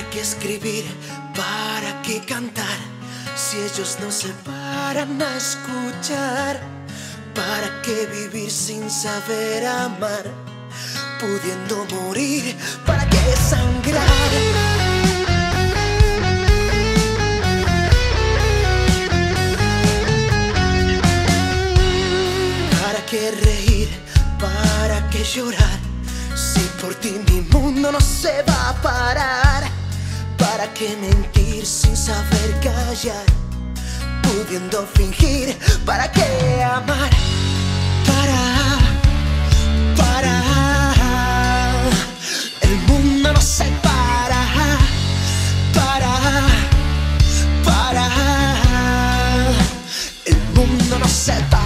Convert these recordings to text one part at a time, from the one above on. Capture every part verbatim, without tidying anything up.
qué escribir? ¿Para qué cantar? Si ellos no se paran a escuchar. ¿Para qué vivir sin saber amar? Pudiendo morir, ¿para qué sangrar? ¿Para qué reír? ¿Para qué llorar? Si por ti mi mundo no se va a parar. ¿Para qué mentir sin saber callar? Pudiendo fingir, ¿para qué amar? Para, para el mundo no se para. Para, para el mundo no se para.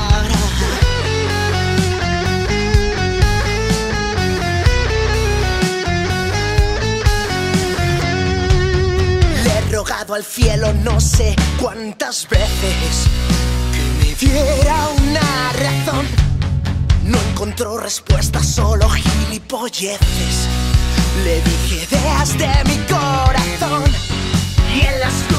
Al cielo no sé cuántas veces que me diera una razón. No encontró respuesta, solo gilipolleces. Le dije ideas de mi corazón y en las